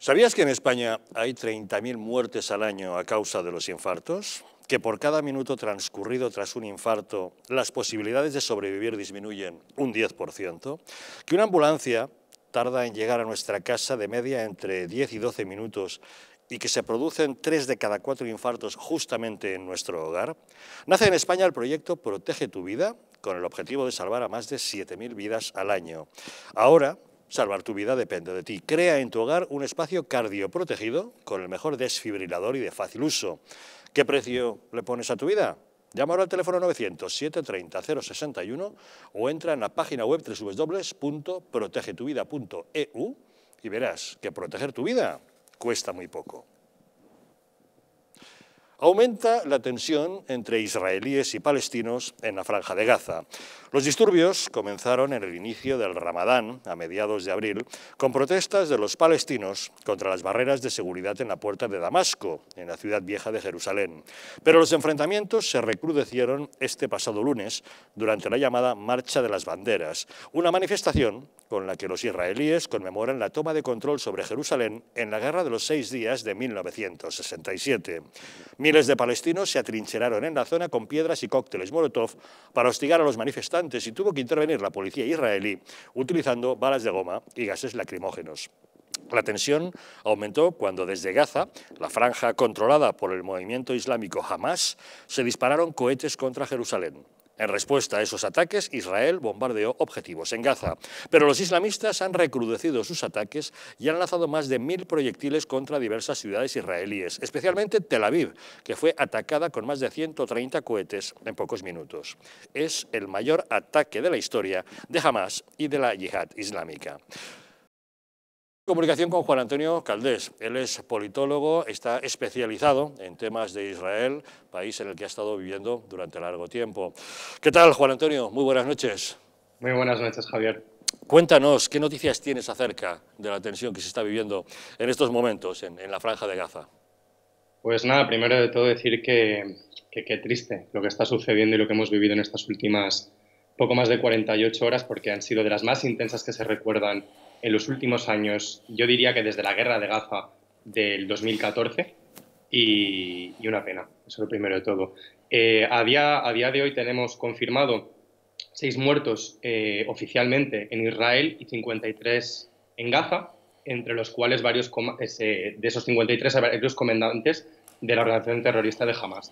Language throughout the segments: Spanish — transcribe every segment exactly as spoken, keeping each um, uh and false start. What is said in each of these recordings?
¿Sabías que en España hay treinta mil muertes al año a causa de los infartos? ¿Que por cada minuto transcurrido tras un infarto las posibilidades de sobrevivir disminuyen un diez por ciento? ¿Que una ambulancia tarda en llegar a nuestra casa de media entre diez y doce minutos y que se producen tres de cada cuatro infartos justamente en nuestro hogar? Nace en España el proyecto Protege tu Vida, con el objetivo de salvar a más de siete mil vidas al año. Ahora, salvar tu vida depende de ti. Crea en tu hogar un espacio cardioprotegido con el mejor desfibrilador y de fácil uso. ¿Qué precio le pones a tu vida? Llama ahora al teléfono novecientos, setecientos treinta, cero sesenta y uno o entra en la página web doble u doble u doble u punto protege tu vida punto e u y verás que proteger tu vida cuesta muy poco. Aumenta la tensión entre israelíes y palestinos en la Franja de Gaza. Los disturbios comenzaron en el inicio del Ramadán, a mediados de abril, con protestas de los palestinos contra las barreras de seguridad en la puerta de Damasco, en la ciudad vieja de Jerusalén. Pero los enfrentamientos se recrudecieron este pasado lunes durante la llamada Marcha de las Banderas, una manifestación con la que los israelíes conmemoran la toma de control sobre Jerusalén en la Guerra de los Seis Días de mil novecientos sesenta y siete. Miles de palestinos se atrincheraron en la zona con piedras y cócteles Molotov para hostigar a los manifestantes y tuvo que intervenir la policía israelí utilizando balas de goma y gases lacrimógenos. La tensión aumentó cuando desde Gaza, la franja controlada por el movimiento islámico Hamás, se dispararon cohetes contra Jerusalén. En respuesta a esos ataques, Israel bombardeó objetivos en Gaza, pero los islamistas han recrudecido sus ataques y han lanzado más de mil proyectiles contra diversas ciudades israelíes, especialmente Tel Aviv, que fue atacada con más de ciento treinta cohetes en pocos minutos. Es el mayor ataque de la historia de Hamás y de la yihad islámica. Comunicación con Juan Antonio Caldés. Él es politólogo, está especializado en temas de Israel, país en el que ha estado viviendo durante largo tiempo. ¿Qué tal, Juan Antonio? Muy buenas noches. Muy buenas noches, Javier. Cuéntanos, ¿qué noticias tienes acerca de la tensión que se está viviendo en estos momentos en, en la Franja de Gaza? Pues nada, primero de todo decir que qué triste lo que está sucediendo y lo que hemos vivido en estas últimas poco más de cuarenta y ocho horas, porque han sido de las más intensas que se recuerdan en los últimos años, yo diría que desde la guerra de Gaza del dos mil catorce, y, y una pena, eso es lo primero de todo. Eh, a, día, a día de hoy tenemos confirmado seis muertos eh, oficialmente en Israel y cincuenta y tres en Gaza, entre los cuales varios eh, de esos cincuenta y tres hay varios comandantes de la organización terrorista de Hamás.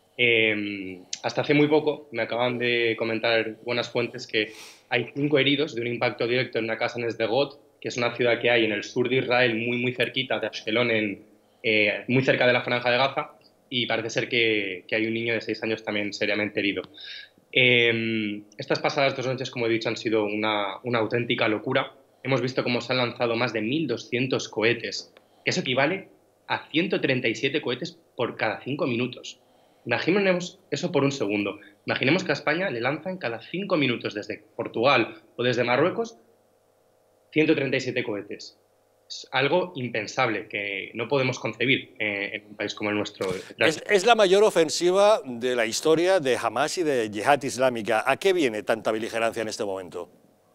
Eh, hasta hace muy poco me acaban de comentar buenas fuentes que hay cinco heridos de un impacto directo en una casa en Sderot, que es una ciudad que hay en el sur de Israel, muy muy cerquita de Ashkelon, en, eh, muy cerca de la Franja de Gaza, y parece ser que, que hay un niño de seis años también seriamente herido. Eh, estas pasadas dos noches, como he dicho, han sido una, una auténtica locura. Hemos visto cómo se han lanzado más de mil doscientos cohetes. Eso equivale a ciento treinta y siete cohetes por cada cinco minutos. Imaginemos eso por un segundo. Imaginemos que a España le lanzan cada cinco minutos desde Portugal o desde Marruecos ciento treinta y siete cohetes. Es algo impensable que no podemos concebir eh, en un país como el nuestro. Es, es la mayor ofensiva de la historia de Hamás y de Yihad Islámica. ¿A qué viene tanta beligerancia en este momento?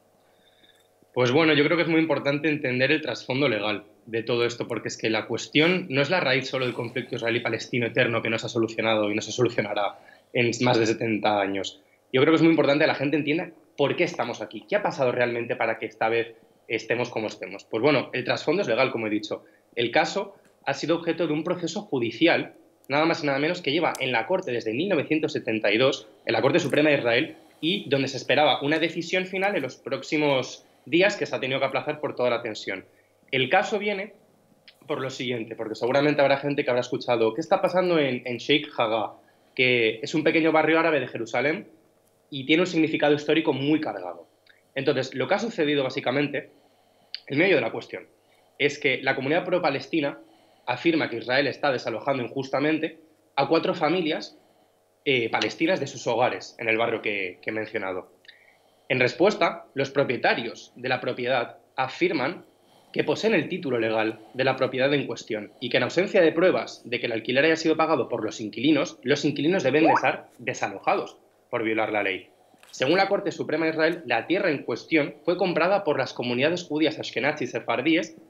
Pues bueno, yo creo que es muy importante entender el trasfondo legal de todo esto, porque es que la cuestión no es la raíz solo del conflicto israelí-palestino eterno que no se ha solucionado y no se solucionará en más de setenta años. Yo creo que es muy importante que la gente entienda por qué estamos aquí, qué ha pasado realmente para que esta vez estemos como estemos. Pues bueno, el trasfondo es legal, como he dicho. El caso ha sido objeto de un proceso judicial, nada más y nada menos, que lleva en la Corte desde mil novecientos setenta y dos, en la Corte Suprema de Israel, y donde se esperaba una decisión final en los próximos días, que se ha tenido que aplazar por toda la tensión. El caso viene por lo siguiente, porque seguramente habrá gente que habrá escuchado qué está pasando en, en Sheikh Jarrah, que es un pequeño barrio árabe de Jerusalén y tiene un significado histórico muy cargado. Entonces, lo que ha sucedido básicamente, el medio de la cuestión, es que la comunidad pro-palestina afirma que Israel está desalojando injustamente a cuatro familias eh, palestinas de sus hogares en el barrio que, que he mencionado. En respuesta, los propietarios de la propiedad afirman que poseen el título legal de la propiedad en cuestión y que en ausencia de pruebas de que el alquiler haya sido pagado por los inquilinos, los inquilinos deben de estar desalojados por violar la ley. Según la Corte Suprema de Israel, la tierra en cuestión fue comprada por las comunidades judías ashkenazí y sefardíes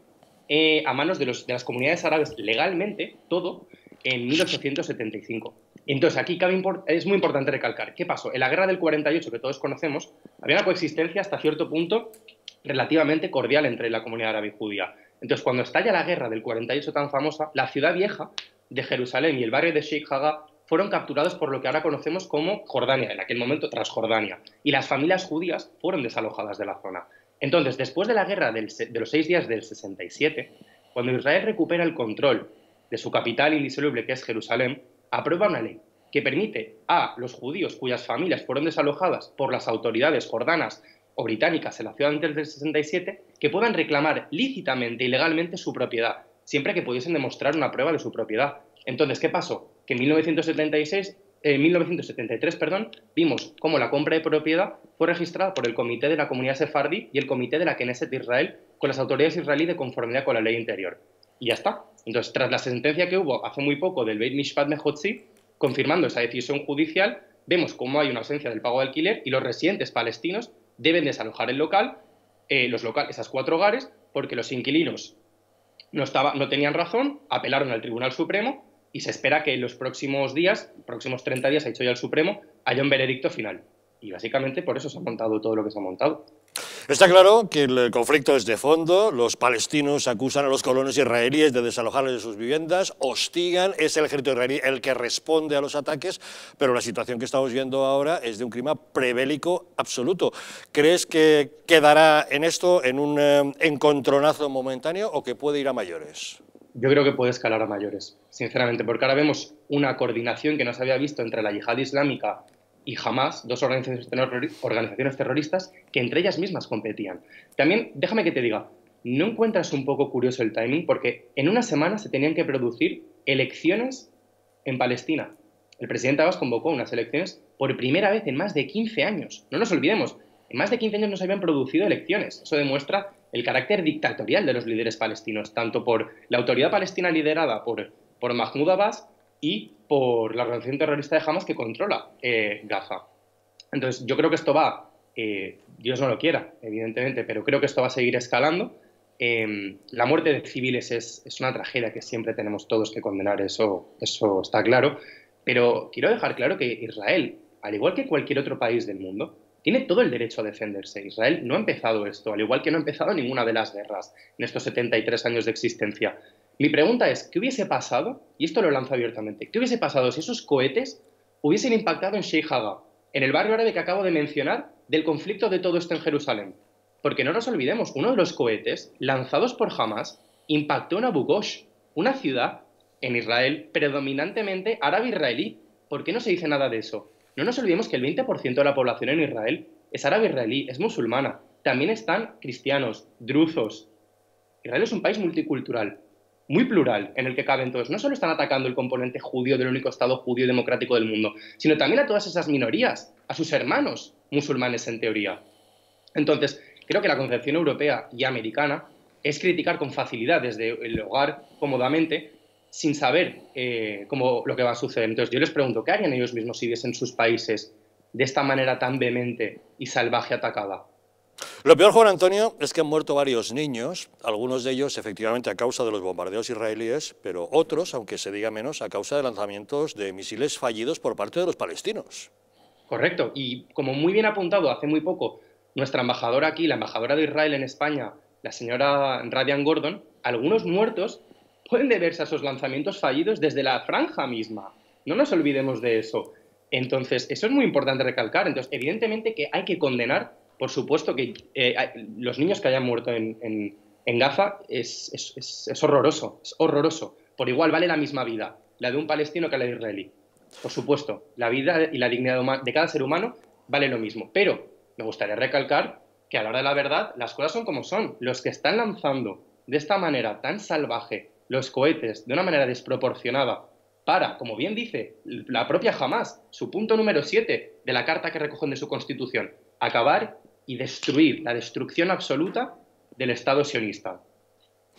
eh, a manos de, los, de las comunidades árabes legalmente, todo, en mil ochocientos setenta y cinco. Entonces, aquí cabe es muy importante recalcar, ¿qué pasó? En la guerra del cuarenta y ocho, que todos conocemos, había una coexistencia hasta cierto punto relativamente cordial entre la comunidad árabe y judía. Entonces, cuando estalla la guerra del cuarenta y ocho tan famosa, la ciudad vieja de Jerusalén y el barrio de Sheikh Jarrah fueron capturados por lo que ahora conocemos como Jordania, en aquel momento Transjordania, y las familias judías fueron desalojadas de la zona. Entonces, después de la guerra del, de los seis días del sesenta y siete, cuando Israel recupera el control de su capital indisoluble, que es Jerusalén, aprueba una ley que permite a los judíos cuyas familias fueron desalojadas por las autoridades jordanas o británicas en la ciudad antes del sesenta y siete, que puedan reclamar lícitamente y legalmente su propiedad, siempre que pudiesen demostrar una prueba de su propiedad. Entonces, ¿qué pasó? Que en mil novecientos setenta y seis, eh, mil novecientos setenta y tres perdón, vimos cómo la compra de propiedad fue registrada por el Comité de la Comunidad Sefardí y el Comité de la Knesset de Israel con las autoridades israelíes de conformidad con la ley interior. Y ya está. Entonces, tras la sentencia que hubo hace muy poco del Beit Mishpat Mehotzi, confirmando esa decisión judicial, vemos cómo hay una ausencia del pago de alquiler y los residentes palestinos deben desalojar el local, eh, los local, esas cuatro hogares, porque los inquilinos no, estaba, no tenían razón, apelaron al Tribunal Supremo y se espera que en los próximos días, próximos treinta días, ha dicho ya el Supremo, haya un veredicto final. Y básicamente por eso se ha montado todo lo que se ha montado. Está claro que el conflicto es de fondo, los palestinos acusan a los colonos israelíes de desalojarles de sus viviendas, hostigan, es el ejército israelí el que responde a los ataques, pero la situación que estamos viendo ahora es de un clima prebélico absoluto. ¿Crees que quedará en esto, en un eh, encontronazo momentáneo, o que puede ir a mayores? Yo creo que puede escalar a mayores, sinceramente, porque ahora vemos una coordinación que no se había visto entre la yihad islámica y Hamas, dos organizaciones terroristas que entre ellas mismas competían. También, déjame que te diga, ¿no encuentras un poco curioso el timing? Porque en una semana se tenían que producir elecciones en Palestina. El presidente Abbas convocó unas elecciones por primera vez en más de quince años. No nos olvidemos, en más de quince años no se habían producido elecciones. Eso demuestra el carácter dictatorial de los líderes palestinos, tanto por la autoridad palestina liderada por, por Mahmoud Abbas y por la organización terrorista de Hamas que controla eh, Gaza. Entonces, yo creo que esto va, eh, Dios no lo quiera, evidentemente, pero creo que esto va a seguir escalando. Eh, la muerte de civiles es, es una tragedia que siempre tenemos todos que condenar, eso, eso está claro. Pero quiero dejar claro que Israel, al igual que cualquier otro país del mundo, tiene todo el derecho a defenderse. Israel no ha empezado esto, al igual que no ha empezado ninguna de las guerras en estos setenta y tres años de existencia. Mi pregunta es, ¿qué hubiese pasado? Y esto lo lanzo abiertamente. ¿Qué hubiese pasado si esos cohetes hubiesen impactado en Sheikh Jarrah, en el barrio árabe que acabo de mencionar, del conflicto de todo esto en Jerusalén? Porque no nos olvidemos, uno de los cohetes lanzados por Hamas impactó en Abu Ghosh, una ciudad en Israel predominantemente árabe-israelí. ¿Por qué no se dice nada de eso? No nos olvidemos que el veinte por ciento de la población en Israel es árabe-israelí, es musulmana. También están cristianos, druzos. Israel es un país multicultural, muy plural, en el que caben todos. No solo están atacando el componente judío del único Estado judío y democrático del mundo, sino también a todas esas minorías, a sus hermanos musulmanes en teoría. Entonces, creo que la concepción europea y americana es criticar con facilidad desde el hogar, cómodamente, sin saber eh, cómo lo que va a suceder. Entonces, yo les pregunto, ¿qué harían ellos mismos si viesen sus países de esta manera tan vehemente y salvaje atacada? Lo peor, Juan Antonio, es que han muerto varios niños, algunos de ellos efectivamente a causa de los bombardeos israelíes, pero otros, aunque se diga menos, a causa de lanzamientos de misiles fallidos por parte de los palestinos. Correcto, y como muy bien apuntado hace muy poco nuestra embajadora aquí, la embajadora de Israel en España, la señora Radian Gordon, algunos muertos pueden deberse a esos lanzamientos fallidos desde la franja misma. No nos olvidemos de eso. Entonces, eso es muy importante recalcar. Entonces, evidentemente que hay que condenar, por supuesto que eh, los niños que hayan muerto en, en, en Gaza es, es, es, es horroroso, es horroroso. Por igual vale la misma vida, la de un palestino que la de israelí. Por supuesto, la vida y la dignidad de cada ser humano vale lo mismo. Pero me gustaría recalcar que a la hora de la verdad las cosas son como son. Los que están lanzando de esta manera tan salvaje los cohetes de una manera desproporcionada para, como bien dice la propia Hamas, su punto número siete de la carta que recogen de su constitución, acabar y destruir, la destrucción absoluta del Estado sionista.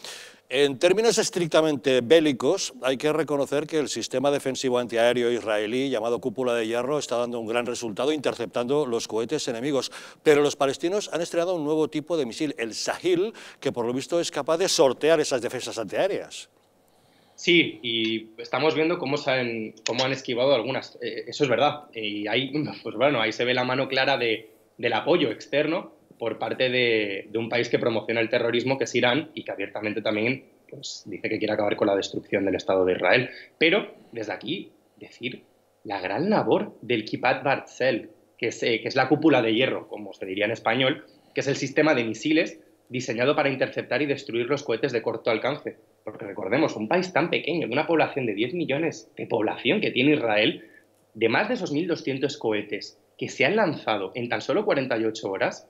En términos estrictamente bélicos, hay que reconocer que el sistema defensivo antiaéreo israelí, llamado Cúpula de Hierro, está dando un gran resultado interceptando los cohetes enemigos. Pero los palestinos han estrenado un nuevo tipo de misil, el Sahil, que por lo visto es capaz de sortear esas defensas antiaéreas. Sí, y estamos viendo cómo, saben, cómo han esquivado algunas. Eh, eso es verdad. Y ahí, pues bueno, ahí se ve la mano clara de, del apoyo externo por parte de, de un país que promociona el terrorismo, que es Irán, y que abiertamente también pues, dice que quiere acabar con la destrucción del Estado de Israel. Pero, desde aquí, decir la gran labor del Kippat Bartzel, que es, eh, que es la cúpula de hierro, como se diría en español, que es el sistema de misiles diseñado para interceptar y destruir los cohetes de corto alcance. Porque recordemos, un país tan pequeño, de una población de diez millones de población que tiene Israel, de más de esos mil doscientos cohetes que se han lanzado en tan solo cuarenta y ocho horas,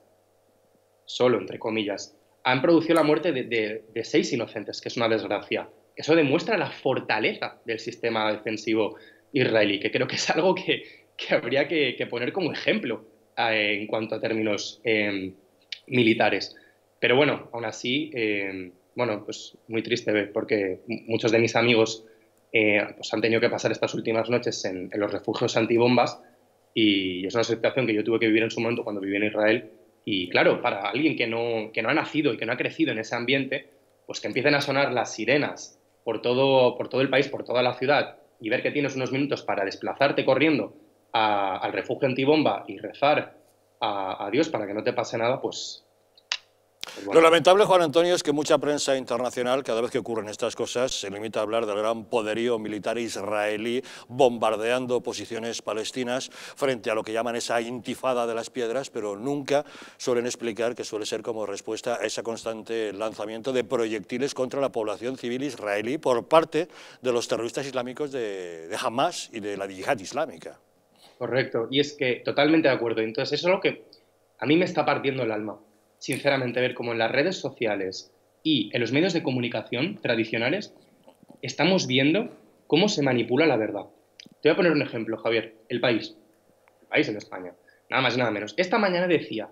solo entre comillas, han producido la muerte de, de, de seis inocentes, que es una desgracia. Eso demuestra la fortaleza del sistema defensivo israelí, que creo que es algo que, que habría que, que poner como ejemplo eh, en cuanto a términos eh, militares. Pero bueno, aún así... Eh, Bueno, pues muy triste ver, porque muchos de mis amigos eh, pues han tenido que pasar estas últimas noches en, en los refugios antibombas y es una situación que yo tuve que vivir en su momento cuando viví en Israel. Y claro, para alguien que no, que no ha nacido y que no ha crecido en ese ambiente, pues que empiecen a sonar las sirenas por todo, por todo el país, por toda la ciudad, y ver que tienes unos minutos para desplazarte corriendo a, al refugio antibomba y rezar a, a Dios para que no te pase nada, pues... Pues bueno. Lo lamentable, Juan Antonio, es que mucha prensa internacional, cada vez que ocurren estas cosas, se limita a hablar del gran poderío militar israelí bombardeando posiciones palestinas frente a lo que llaman esa intifada de las piedras, pero nunca suelen explicar que suele ser como respuesta a ese constante lanzamiento de proyectiles contra la población civil israelí por parte de los terroristas islámicos de, de Hamas y de la Yihad Islámica. Correcto, y es que totalmente de acuerdo. Entonces, eso es lo que a mí me está partiendo el alma. Sinceramente, ver cómo en las redes sociales y en los medios de comunicación tradicionales estamos viendo cómo se manipula la verdad. Te voy a poner un ejemplo, Javier. El País. El País en España. Nada más y nada menos. Esta mañana decía,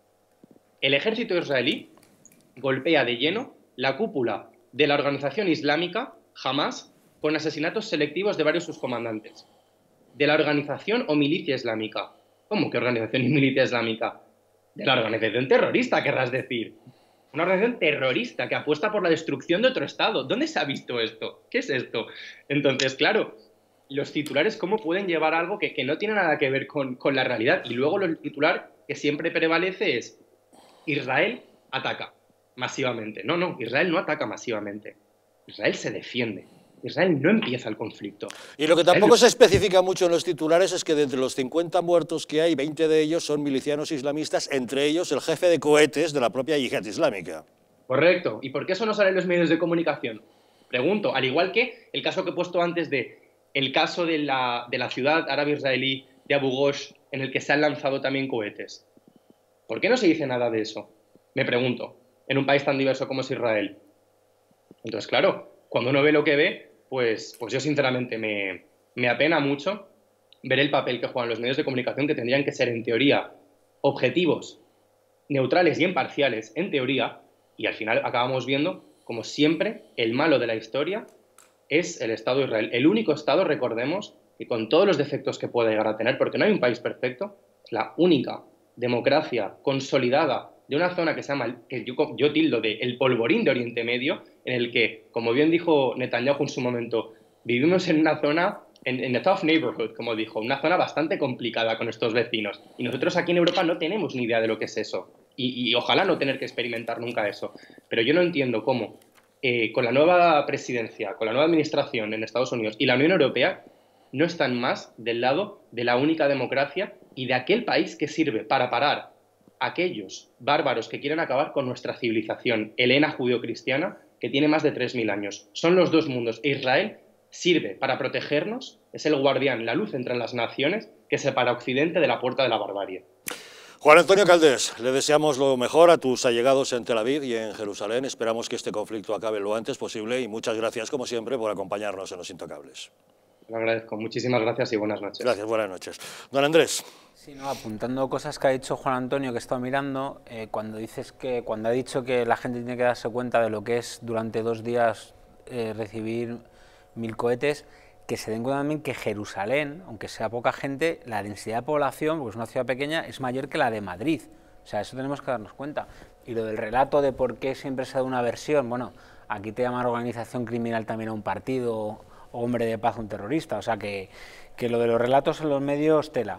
el ejército israelí golpea de lleno la cúpula de la organización islámica Hamas con asesinatos selectivos de varios subcomandantes. De la organización o milicia islámica. ¿Cómo que organización y milicia islámica? De la organización terrorista, querrás decir. Una organización terrorista que apuesta por la destrucción de otro Estado. ¿Dónde se ha visto esto? ¿Qué es esto? Entonces, claro, los titulares, ¿cómo pueden llevar algo que, que no tiene nada que ver con, con la realidad? Y luego el titular que siempre prevalece es Israel ataca masivamente. No, no, Israel no ataca masivamente. Israel se defiende. Israel no empieza el conflicto. Y lo que tampoco se especifica mucho en los titulares es que de entre los cincuenta muertos que hay, veinte de ellos son milicianos islamistas, entre ellos el jefe de cohetes de la propia Yihad Islámica. Correcto. ¿Y por qué eso no sale en los medios de comunicación? Pregunto, al igual que el caso que he puesto antes de el caso de la, de la ciudad árabe-israelí de Abu Ghosh, en el que se han lanzado también cohetes. ¿Por qué no se dice nada de eso? Me pregunto, en un país tan diverso como es Israel. Entonces, claro, cuando uno ve lo que ve, Pues, pues yo sinceramente me, me apena mucho ver el papel que juegan los medios de comunicación, que tendrían que ser en teoría objetivos, neutrales y imparciales en teoría, y al final acabamos viendo, como siempre, el malo de la historia es el Estado de Israel. El único Estado, recordemos, que con todos los defectos que pueda llegar a tener, porque no hay un país perfecto, es la única democracia consolidada de una zona que se llama, que yo, yo tildo de el polvorín de Oriente Medio, en el que, como bien dijo Netanyahu en su momento, vivimos en una zona, en, en a tough neighborhood, como dijo, una zona bastante complicada con estos vecinos. Y nosotros aquí en Europa no tenemos ni idea de lo que es eso. Y, y ojalá no tener que experimentar nunca eso. Pero yo no entiendo cómo, eh, con la nueva presidencia, con la nueva administración en Estados Unidos y la Unión Europea, no están más del lado de la única democracia y de aquel país que sirve para parar a aquellos bárbaros que quieren acabar con nuestra civilización helena judeocristiana, que tiene más de tres mil años. Son los dos mundos. E Israel sirve para protegernos, es el guardián, la luz entre las naciones, que separa Occidente de la puerta de la barbarie. Juan Antonio Caldés, le deseamos lo mejor a tus allegados en Tel Aviv y en Jerusalén. Esperamos que este conflicto acabe lo antes posible y muchas gracias, como siempre, por acompañarnos en Los Intocables. Lo agradezco. Muchísimas gracias y buenas noches. Gracias, buenas noches. Don Andrés. Sí, no, apuntando cosas que ha dicho Juan Antonio, que he estado mirando, eh, cuando dices que cuando ha dicho que la gente tiene que darse cuenta de lo que es durante dos días eh, recibir mil cohetes, que se den cuenta también que Jerusalén, aunque sea poca gente, la densidad de población, porque es una ciudad pequeña, es mayor que la de Madrid. O sea, eso tenemos que darnos cuenta. Y lo del relato de por qué siempre se da una versión, bueno, aquí te llaman organización criminal también a un partido, o hombre de paz a un terrorista, o sea que, que lo de los relatos en los medios, tela.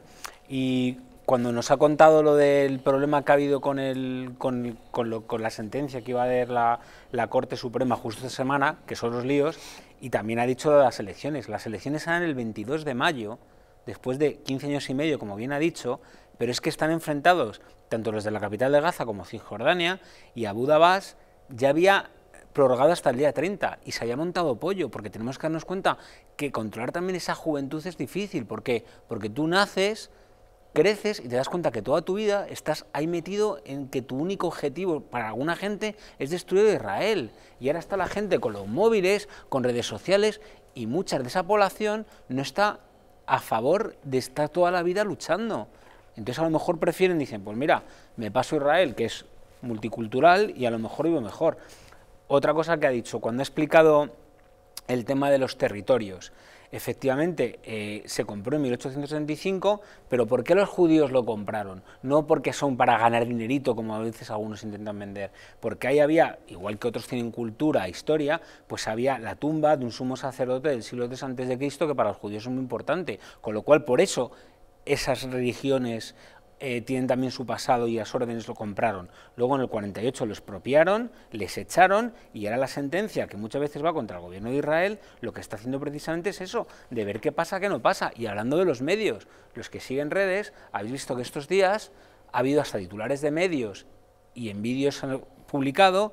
Y cuando nos ha contado lo del problema que ha habido con, el, con, con, lo, con la sentencia que iba a dar la, la Corte Suprema justo esta semana, que son los líos, y también ha dicho de las elecciones. Las elecciones serán el veintidós de mayo, después de quince años y medio, como bien ha dicho, pero es que están enfrentados tanto los de la capital de Gaza como Cisjordania, y Abu Abbas ya había prorrogado hasta el día treinta y se había montado pollo, porque tenemos que darnos cuenta que controlar también esa juventud es difícil. ¿Por qué? Porque tú naces, creces y te das cuenta que toda tu vida estás ahí metido en que tu único objetivo para alguna gente es destruir Israel, y ahora está la gente con los móviles, con redes sociales, y mucha de esa población no está a favor de estar toda la vida luchando. Entonces a lo mejor prefieren, dicen, pues mira, me paso a Israel, que es multicultural, y a lo mejor vivo mejor. Otra cosa que ha dicho, cuando ha explicado el tema de los territorios, efectivamente eh, se compró en mil ochocientos setenta y cinco, pero ¿por qué los judíos lo compraron? No porque son para ganar dinerito, como a veces algunos intentan vender, porque ahí había, igual que otros tienen cultura, historia, pues había la tumba de un sumo sacerdote del siglo tres antes de Cristo, que para los judíos es muy importante, con lo cual por eso esas religiones Eh, tienen también su pasado y las órdenes lo compraron. Luego en el cuarenta y ocho lo expropiaron, les echaron, y ahora la sentencia, que muchas veces va contra el gobierno de Israel, lo que está haciendo precisamente es eso, de ver qué pasa, qué no pasa. Y hablando de los medios, los que siguen redes, habéis visto que estos días ha habido hasta titulares de medios y en vídeos han publicado,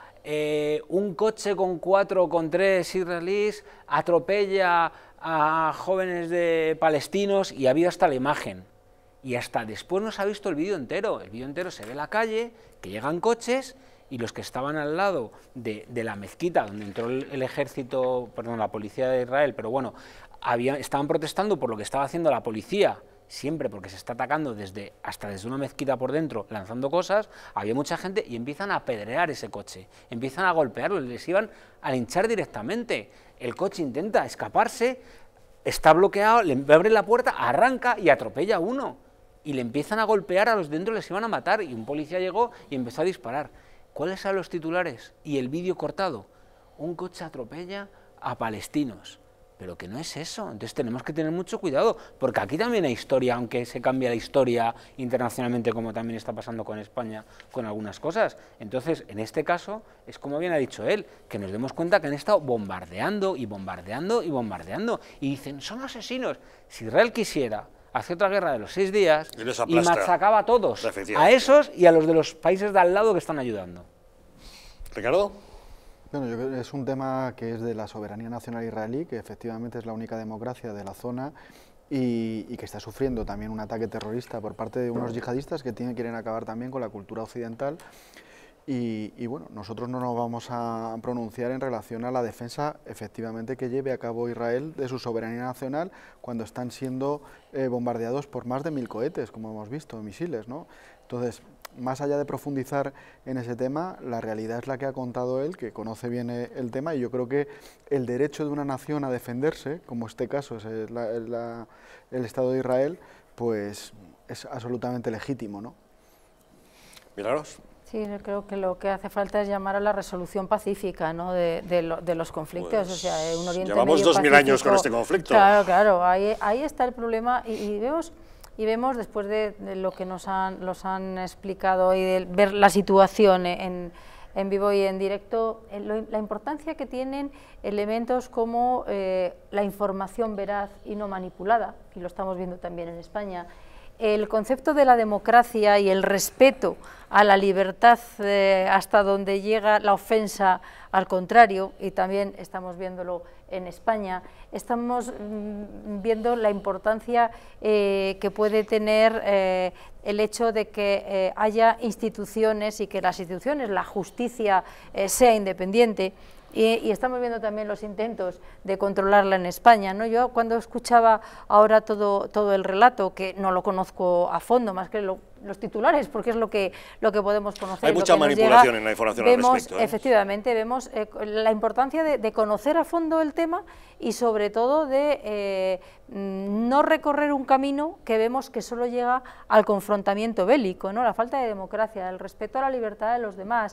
eh, un coche con cuatro o con tres israelíes atropella a jóvenes de palestinos, y ha habido hasta la imagen. Y hasta después no se ha visto el vídeo entero. El vídeo entero se ve en la calle, que llegan coches, y los que estaban al lado de, de la mezquita, donde entró el, el ejército, perdón, la policía de Israel, pero bueno, había, estaban protestando por lo que estaba haciendo la policía, siempre porque se está atacando desde, hasta desde una mezquita por dentro, lanzando cosas. Había mucha gente y empiezan a apedrear ese coche, empiezan a golpearlo, les iban a linchar directamente. El coche intenta escaparse, está bloqueado, le abre la puerta, arranca y atropella a uno. Y le empiezan a golpear a los dentro, les iban a matar, y un policía llegó y empezó a disparar. ¿Cuáles eran los titulares? Y el vídeo cortado. Un coche atropella a palestinos. Pero que no es eso. Entonces tenemos que tener mucho cuidado, porque aquí también hay historia, aunque se cambia la historia internacionalmente, como también está pasando con España, con algunas cosas. Entonces, en este caso, es como bien ha dicho él, que nos demos cuenta que han estado bombardeando y bombardeando y bombardeando. Y dicen, son asesinos. Si Israel quisiera hace otra guerra de los seis días y, y machacaba a todos, a esos y a los de los países de al lado que están ayudando. ¿Ricardo? Bueno, yo creo que es un tema que es de la soberanía nacional israelí, que efectivamente es la única democracia de la zona y, y que está sufriendo también un ataque terrorista por parte de unos yihadistas que tienen, quieren acabar también con la cultura occidental. Y, y bueno, nosotros no nos vamos a pronunciar en relación a la defensa efectivamente que lleve a cabo Israel de su soberanía nacional cuando están siendo eh, bombardeados por más de mil cohetes, como hemos visto, misiles, ¿no? Entonces, más allá de profundizar en ese tema, la realidad es la que ha contado él, que conoce bien el tema, y yo creo que el derecho de una nación a defenderse, como este caso es el, la, el Estado de Israel, pues es absolutamente legítimo, ¿no? Milagros. Sí, yo creo que lo que hace falta es llamar a la resolución pacífica, ¿no?, de, de, lo, de los conflictos. Pues, o sea, un Oriente llevamos Medio dos mil pacífico. años con este conflicto. Claro, claro, ahí, ahí está el problema, y, y vemos y vemos después de, de lo que nos han, los han explicado y de ver la situación en, en vivo y en directo, lo, la importancia que tienen elementos como eh, la información veraz y no manipulada, y lo estamos viendo también en España. El concepto de la democracia y el respeto a la libertad eh, hasta donde llega la ofensa al contrario, y también estamos viéndolo en España, estamos mm, viendo la importancia eh, que puede tener eh, el hecho de que eh, haya instituciones y que las instituciones, la justicia eh, sea independiente, Y, y estamos viendo también los intentos de controlarla en España, ¿no? Yo cuando escuchaba ahora todo, todo el relato, que no lo conozco a fondo, más que lo, los titulares, porque es lo que, lo que podemos conocer. Hay mucha manipulación llega, en la información vemos, al respecto. ¿eh? Efectivamente, vemos eh, la importancia de, de conocer a fondo el tema y sobre todo de eh, no recorrer un camino que vemos que solo llega al confrontamiento bélico, ¿no? La falta de democracia, el respeto a la libertad de los demás,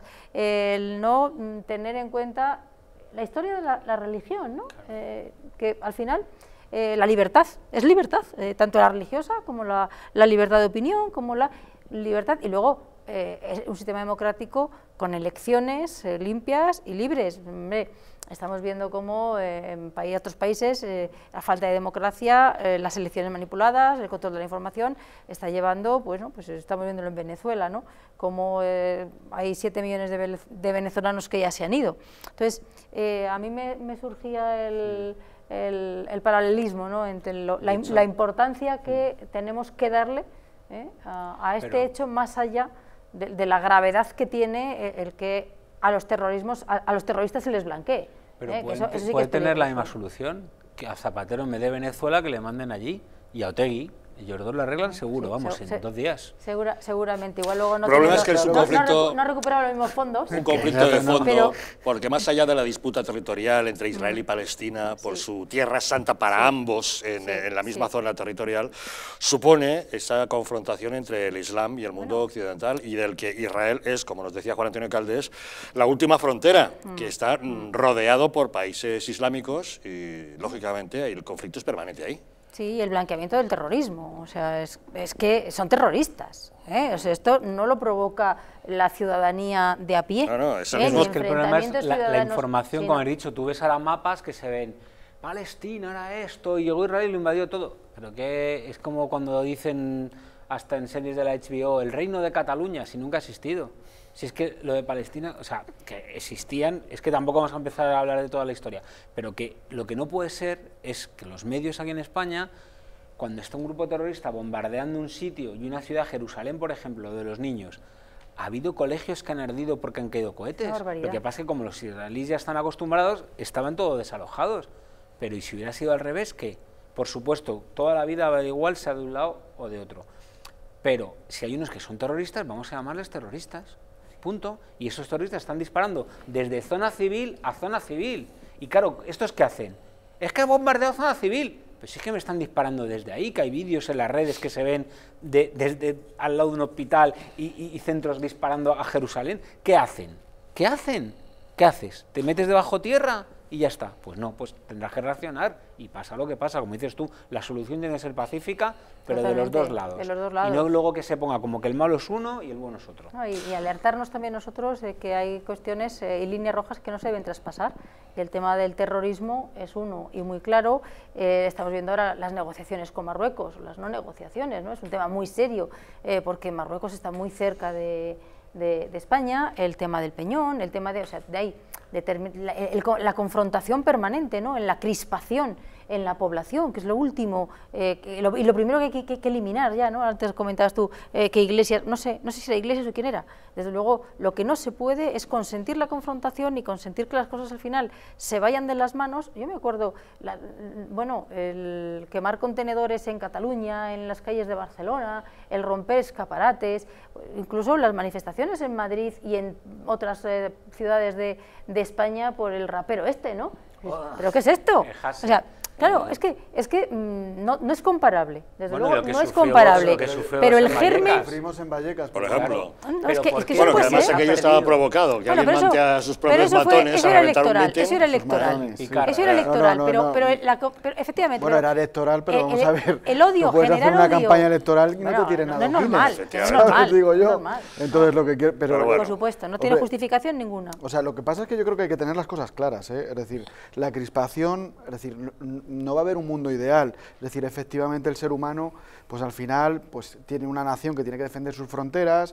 el no tener en cuenta la historia de la, la religión, ¿no? Eh, que al final eh, la libertad es libertad, eh, tanto la religiosa como la, la libertad de opinión, como la libertad, y luego eh, es un sistema democrático con elecciones eh, limpias y libres. Hombre, estamos viendo cómo eh, en país, otros países eh, la falta de democracia, eh, las elecciones manipuladas, el control de la información está llevando, pues, ¿no? Pues estamos viéndolo en Venezuela, ¿no? Como eh, hay siete millones de, de venezolanos que ya se han ido. Entonces, eh, a mí me, me surgía el, el, el paralelismo, ¿no? Entre lo, la, la importancia que tenemos que darle ¿eh? a, a este Pero... hecho, más allá de, de la gravedad que tiene el, el que a los terrorismos, a, a los terroristas se les blanquee. Pero ¿eh? pueden, eso, eso sí puede que tener la misma solución, que a Zapatero en vez de Venezuela que le manden allí, y a Otegui. Ellos dos lo arreglan seguro, sí, vamos, se, en dos días. Segura, seguramente, igual luego no... El problema es que es un no, conflicto... No, no ha recuperado los mismos fondos. Un conflicto de fondo, pero, porque más allá de la disputa territorial entre Israel y Palestina por sí. su tierra santa para sí. ambos en, sí. en la misma sí. zona territorial, supone esa confrontación entre el Islam y el mundo bueno. occidental, y del que Israel es, como nos decía Juan Antonio Caldés, la última frontera, mm. que está mm. rodeado por países islámicos y, lógicamente, el conflicto es permanente ahí. Sí, el blanqueamiento del terrorismo, o sea, es, es que son terroristas, ¿eh? O sea, esto no lo provoca la ciudadanía de a pie. No, no, es el ¿eh? mismo. Es que el problema es la, la información, sí, como no. he dicho, tú ves ahora mapas que se ven, Palestina era esto, y llegó Israel y lo invadió todo, pero que es como cuando dicen, hasta en series de la H B O, el reino de Cataluña, si nunca ha existido. Si es que lo de Palestina, o sea, que existían, es que tampoco vamos a empezar a hablar de toda la historia, pero que lo que no puede ser es que los medios aquí en España, cuando está un grupo terrorista bombardeando un sitio y una ciudad, Jerusalén, por ejemplo, de los niños, ha habido colegios que han ardido porque han caído cohetes. Lo que pasa es que como los israelíes ya están acostumbrados, estaban todos desalojados. Pero ¿y si hubiera sido al revés? ¿Qué? Por supuesto, toda la vida va igual, sea de un lado o de otro. Pero si hay unos que son terroristas, vamos a llamarles terroristas. Punto. Y esos terroristas están disparando desde zona civil a zona civil. Y claro, ¿estos qué hacen? Es que he bombardeado zona civil. Pues sí que me están disparando desde ahí, que hay vídeos en las redes que se ven de, desde al lado de un hospital y, y, y centros disparando a Jerusalén. ¿Qué hacen? ¿Qué hacen? ¿Qué haces? ¿Te metes debajo tierra y ya está? Pues no, pues tendrás que reaccionar y pasa lo que pasa. Como dices tú, la solución tiene que ser pacífica, pero de los, dos lados. de los dos lados. Y no luego que se ponga como que el malo es uno y el bueno es otro. No, y, y alertarnos también nosotros de que hay cuestiones eh, y líneas rojas que no se deben traspasar. Y el tema del terrorismo es uno y muy claro. Eh, estamos viendo ahora las negociaciones con Marruecos, las no negociaciones, ¿no? Es un tema muy serio eh, porque Marruecos está muy cerca de, de, de España, el tema del Peñón, el tema de, o sea, de ahí, de la, el, la confrontación permanente, ¿no? En la crispación en la población, que es lo último, eh, que lo, y lo primero que hay que, que eliminar ya, ¿no? Antes comentabas tú eh, que Iglesias, no sé, no sé si era Iglesias o quién era, desde luego lo que no se puede es consentir la confrontación y consentir que las cosas al final se vayan de las manos. Yo me acuerdo, la, bueno, el quemar contenedores en Cataluña, en las calles de Barcelona, el romper escaparates, incluso las manifestaciones en Madrid y en otras eh, ciudades de, de España por el rapero este, ¿no? ¿Pero qué es esto? O sea, claro, es que, es que mmm, no, no es comparable, desde bueno, luego no es sufrió, comparable, que pero el germen... Sufrimos en Vallecas, por ejemplo. No, es que, es que bueno, que pues, además ¿eh? aquello estaba provocado, que bueno, alguien eso, mante a sus propios eso fue, matones eso a era reventar electoral, un mitin. eso era electoral, Sí, eso era electoral, no, no, pero, no. pero, la, pero efectivamente... Bueno, pero, era electoral, pero el, vamos a ver, el odio, no puedes generar hacer una odio, campaña electoral y no bueno, te tires nada. No es normal, no es normal, digo yo. es normal. Entonces lo que quiero, pero, pero bueno. Por supuesto, no tiene hombre, justificación ninguna. O sea, lo que pasa es que yo creo que hay que tener las cosas claras, ¿eh? Es decir, la crispación, es decir, no, no va a haber un mundo ideal, es decir, efectivamente el ser humano, pues al final, pues tiene una nación que tiene que defender sus fronteras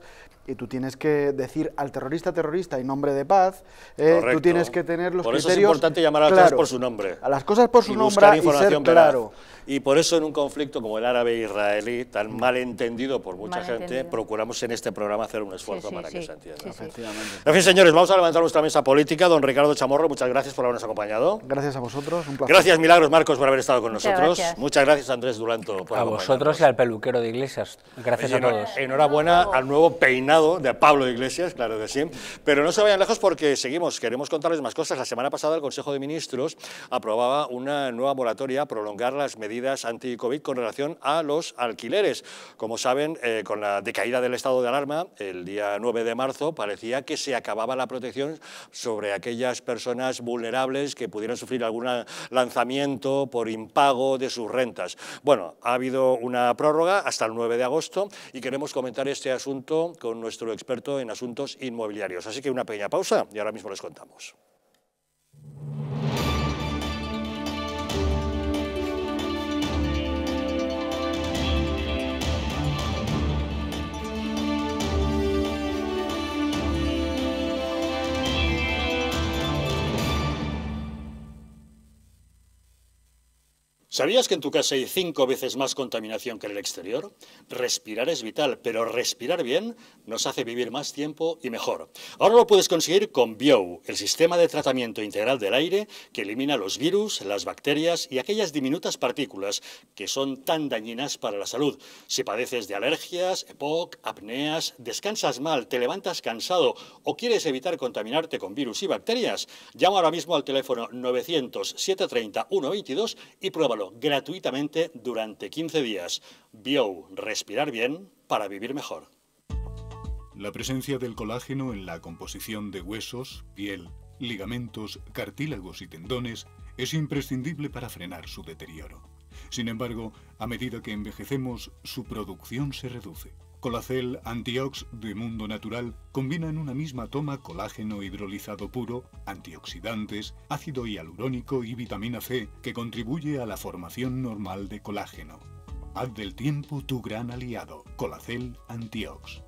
y tú tienes que decir al terrorista terrorista y nombre de paz, eh, tú tienes que tener los por criterios... Por eso es importante llamar a las claro, cosas por su nombre. A las cosas por su y nombre y ser claro. Y por eso en un conflicto como el árabe-israelí, tan mal entendido por mucha gente, entendido. procuramos en este programa hacer un esfuerzo Sí, sí, para sí. que se entienda. Sí, sí. Efectivamente. En fin, señores, vamos a levantar nuestra mesa política. Don Ricardo Chamorro, muchas gracias por habernos acompañado. Gracias a vosotros, un placer. Gracias, Milagros Marcos, por haber estado con Muchas nosotros. gracias. Muchas gracias, Andrés Duranto, por A acompañarnos. vosotros y al peluquero de Iglesias. Gracias Oye, a todos. Enhorabuena al nuevo peinado de Pablo Iglesias, claro que sí. Pero no se vayan lejos porque seguimos, queremos contarles más cosas. La semana pasada el Consejo de Ministros aprobaba una nueva moratoria, prolongar las medidas anti-COVID con relación a los alquileres. Como saben, eh, con la decaída del estado de alarma, el día nueve de marzo, parecía que se acababa la protección sobre aquellas personas vulnerables que pudieran sufrir algún lanzamiento por impago de sus rentas. Bueno, ha habido una prórroga hasta el nueve de agosto y queremos comentar este asunto con nuestro experto en asuntos inmobiliarios. Así que una pequeña pausa y ahora mismo les contamos. ¿Sabías que en tu casa hay cinco veces más contaminación que en el exterior? Respirar es vital, pero respirar bien nos hace vivir más tiempo y mejor. Ahora lo puedes conseguir con Biou, el sistema de tratamiento integral del aire que elimina los virus, las bacterias y aquellas diminutas partículas que son tan dañinas para la salud. Si padeces de alergias, E P O C, apneas, descansas mal, te levantas cansado o quieres evitar contaminarte con virus y bacterias, llama ahora mismo al teléfono novecientos, setecientos treinta, ciento veintidós y pruébalo gratuitamente durante quince días. Biou, respirar bien para vivir mejor. La presencia del colágeno en la composición de huesos, piel, ligamentos, cartílagos y tendones es imprescindible para frenar su deterioro. Sin embargo, a medida que envejecemos, su producción se reduce. Colacel Antiox de Mundo Natural combina en una misma toma colágeno hidrolizado puro, antioxidantes, ácido hialurónico y vitamina C que contribuye a la formación normal de colágeno. Haz del tiempo tu gran aliado. Colacel Antiox.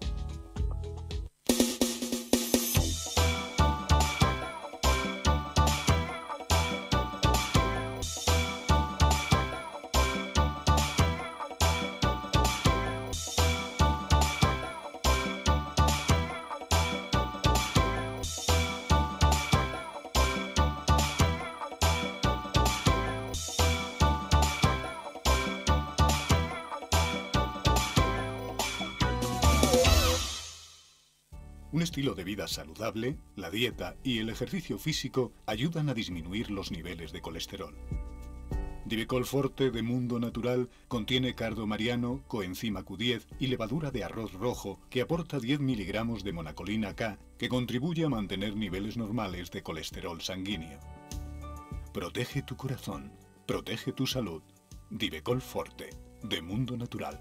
Un estilo de vida saludable, la dieta y el ejercicio físico ayudan a disminuir los niveles de colesterol. Divecol Forte de Mundo Natural contiene cardo mariano, coenzima Q diez y levadura de arroz rojo que aporta diez miligramos de monacolina K que contribuye a mantener niveles normales de colesterol sanguíneo. Protege tu corazón, protege tu salud. Divecol Forte de Mundo Natural.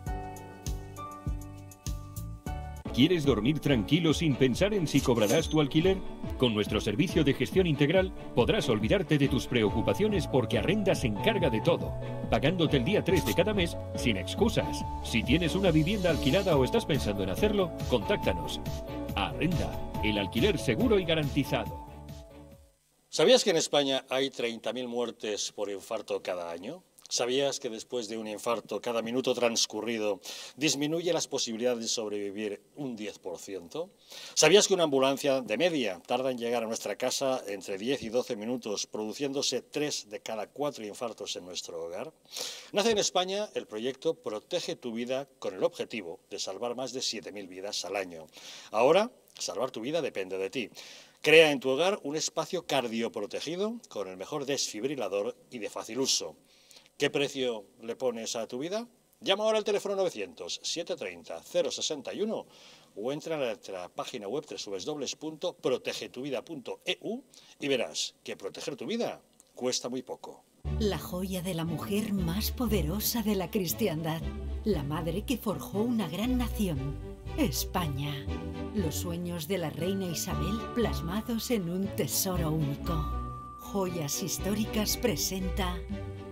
¿Quieres dormir tranquilo sin pensar en si cobrarás tu alquiler? Con nuestro servicio de gestión integral podrás olvidarte de tus preocupaciones porque Arrenda se encarga de todo, pagándote el día tres de cada mes sin excusas. Si tienes una vivienda alquilada o estás pensando en hacerlo, contáctanos. Arrenda, el alquiler seguro y garantizado. ¿Sabías que en España hay treinta mil muertes por infarto cada año? ¿Sabías que después de un infarto, cada minuto transcurrido disminuye las posibilidades de sobrevivir un diez por ciento? ¿Sabías que una ambulancia de media tarda en llegar a nuestra casa entre diez y doce minutos, produciéndose tres de cada cuatro infartos en nuestro hogar? Nace en España el proyecto Protege tu Vida con el objetivo de salvar más de siete mil vidas al año. Ahora, salvar tu vida depende de ti. Crea en tu hogar un espacio cardioprotegido con el mejor desfibrilador y de fácil uso. ¿Qué precio le pones a tu vida? Llama ahora al teléfono novecientos, setecientos treinta, cero sesenta y uno o entra a nuestra página web doble u doble u doble u punto protege tu vida punto e u y verás que proteger tu vida cuesta muy poco. La joya de la mujer más poderosa de la cristiandad, la madre que forjó una gran nación, España. Los sueños de la reina Isabel plasmados en un tesoro único. Joyas Históricas presenta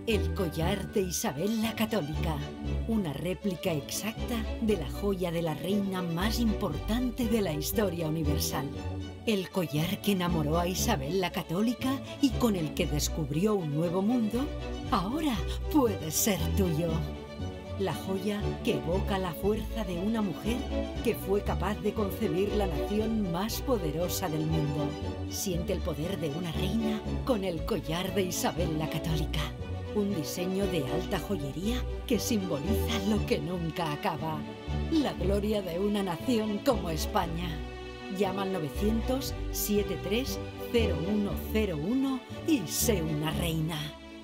El collar de Isabel la Católica, una réplica exacta de la joya de la reina más importante de la historia universal. El collar que enamoró a Isabel la Católica y con el que descubrió un nuevo mundo, ahora puede ser tuyo. La joya que evoca la fuerza de una mujer que fue capaz de concebir la nación más poderosa del mundo. Siente el poder de una reina con el collar de Isabel la Católica. Un diseño de alta joyería que simboliza lo que nunca acaba. La gloria de una nación como España. Llama al novecientos, setenta y tres, cero uno cero uno y sé una reina.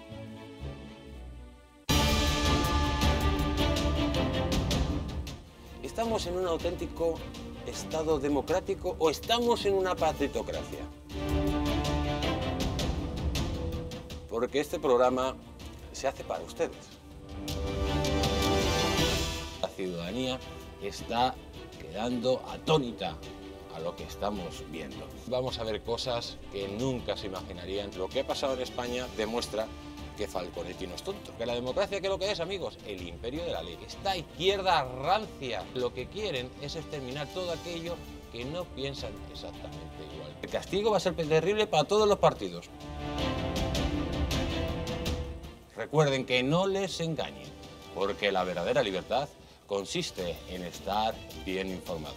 ¿Estamos en un auténtico Estado democrático o estamos en una partitocracia? Porque este programa se hace para ustedes. La ciudadanía está quedando atónita a lo que estamos viendo. Vamos a ver cosas que nunca se imaginarían. Lo que ha pasado en España demuestra que Falconetti no es tonto. Que la democracia, ¿qué es lo que es, amigos? El imperio de la ley. Esta izquierda rancia lo que quieren es exterminar todo aquello que no piensan exactamente igual. El castigo va a ser terrible para todos los partidos. Recuerden que no les engañen, porque la verdadera libertad consiste en estar bien informados.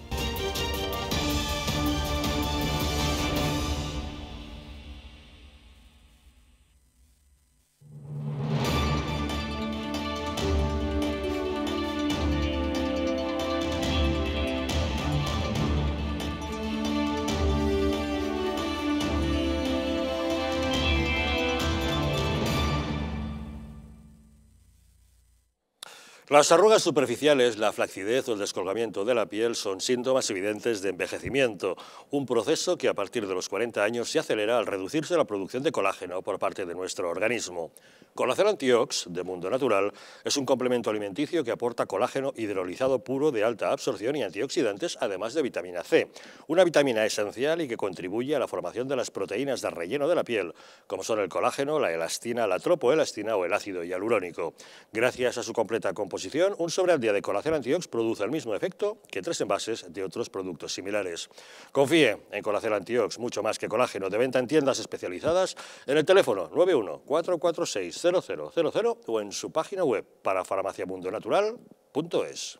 Las arrugas superficiales, la flacidez o el descolgamiento de la piel son síntomas evidentes de envejecimiento, un proceso que a partir de los cuarenta años se acelera al reducirse la producción de colágeno por parte de nuestro organismo. Colacel Antiox, de Mundo Natural, es un complemento alimenticio que aporta colágeno hidrolizado puro de alta absorción y antioxidantes, además de vitamina C, una vitamina esencial y que contribuye a la formación de las proteínas de relleno de la piel, como son el colágeno, la elastina, la tropoelastina o el ácido hialurónico. Gracias a su completa composición, un sobre al día de Colacel Antiox produce el mismo efecto que tres envases de otros productos similares. Confíe en Colacel Antiox, mucho más que colágeno, de venta en tiendas especializadas, en el teléfono nueve uno, cuatro cuatro seis, cero cero cero cero o en su página web para farmacia mundo natural punto es.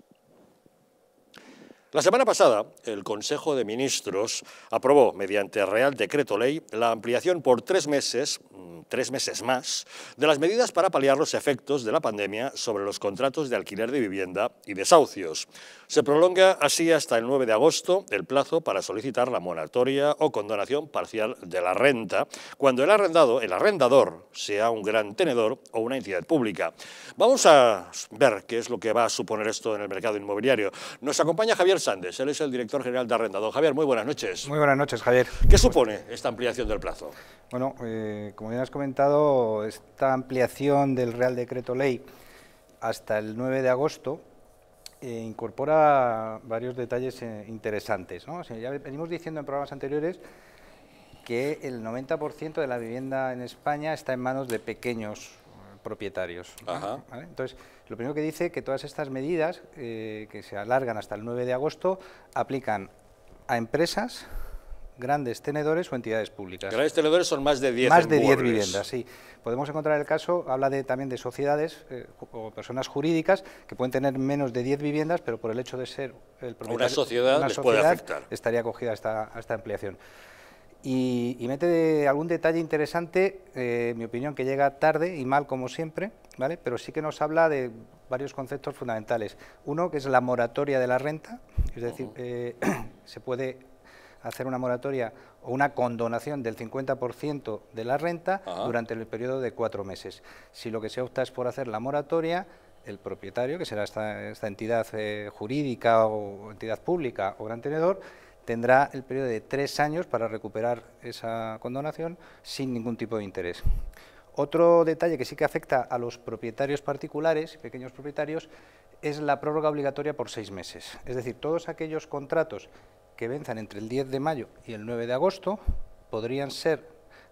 La semana pasada, el Consejo de Ministros aprobó, mediante Real Decreto Ley, la ampliación por tres meses, tres meses más, de las medidas para paliar los efectos de la pandemia sobre los contratos de alquiler de vivienda y desahucios. Se prolonga así hasta el nueve de agosto el plazo para solicitar la moratoria o condonación parcial de la renta, cuando el arrendado, el arrendador, sea un gran tenedor o una entidad pública. Vamos a ver qué es lo que va a suponer esto en el mercado inmobiliario. Nos acompaña Javier Sandes, él es el director general de Arrendador. Javier, muy buenas noches. Muy buenas noches, Javier. ¿Qué supone esta ampliación del plazo? Bueno, eh, como ya has comentado, esta ampliación del Real Decreto Ley hasta el nueve de agosto eh, incorpora varios detalles eh, interesantes, ¿no? O sea, ya venimos diciendo en programas anteriores que el noventa por ciento de la vivienda en España está en manos de pequeños propietarios. Ajá. ¿Vale? Entonces, lo primero que dice que todas estas medidas, eh, que se alargan hasta el nueve de agosto, aplican a empresas, grandes tenedores o entidades públicas. Grandes tenedores son más de diez Más de diez inmuebles. viviendas, sí. Podemos encontrar el caso, habla de, también de sociedades eh, o personas jurídicas que pueden tener menos de diez viviendas, pero por el hecho de ser el propietario, una sociedad una les puede sociedad, afectar. estaría acogida a esta, a esta ampliación. Y, y mete de algún detalle interesante, eh, en mi opinión, que llega tarde y mal como siempre, ¿vale? Pero sí que nos habla de varios conceptos fundamentales. Uno, que es la moratoria de la renta, es decir, uh-huh. eh, se puede hacer una moratoria o una condonación del cincuenta por ciento de la renta uh-huh. durante el periodo de cuatro meses. Si lo que se opta es por hacer la moratoria, el propietario, que será esta, esta entidad eh, jurídica o entidad pública o gran tenedor, tendrá el periodo de tres años para recuperar esa condonación sin ningún tipo de interés. Otro detalle que sí que afecta a los propietarios particulares, pequeños propietarios, es la prórroga obligatoria por seis meses. Es decir, todos aquellos contratos que venzan entre el diez de mayo y el nueve de agosto podrían ser